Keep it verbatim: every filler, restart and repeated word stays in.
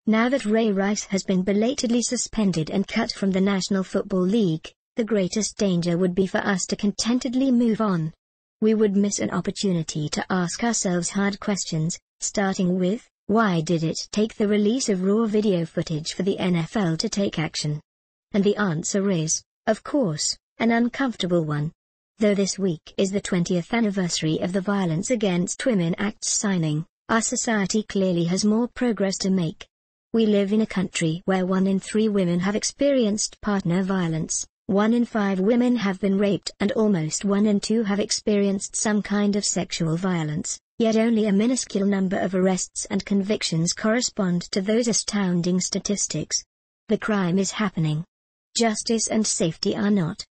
Now that Ray Rice has been belatedly suspended and cut from the National Football League, the greatest danger would be for us to contentedly move on. We would miss an opportunity to ask ourselves hard questions, starting with, why did it take the release of raw video footage for the N F L to take action? And the answer is, of course, an uncomfortable one. Though this week is the twentieth anniversary of the Violence Against Women Act's signing, our society clearly has more progress to make. We live in a country where one in three women have experienced partner violence, one in five women have been raped, and almost one in two have experienced some kind of sexual violence, yet only a minuscule number of arrests and convictions correspond to those astounding statistics. The crime is happening. Justice and safety are not.